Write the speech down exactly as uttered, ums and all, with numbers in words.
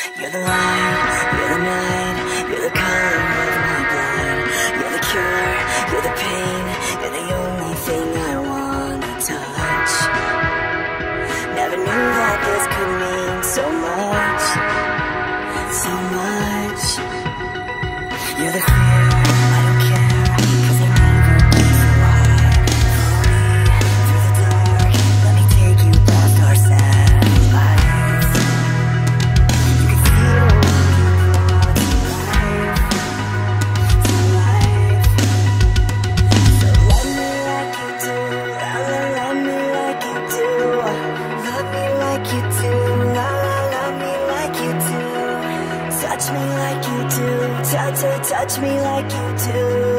You're the light, you're the night, you're the color of my blood. You're the cure, you're the pain, you're the only thing I wanna touch. Never knew that this could mean so much, so much. You're the fear, I don't care, 'cause I need your place to lie. Follow me through the dark, let me take you past our sad lives. You can feel what you brought to life, to life. So love me like you do, la la, love me like you do. Love me like you do, la la, love me like you do. Touch me like you do, touch, touch, touch me like you do.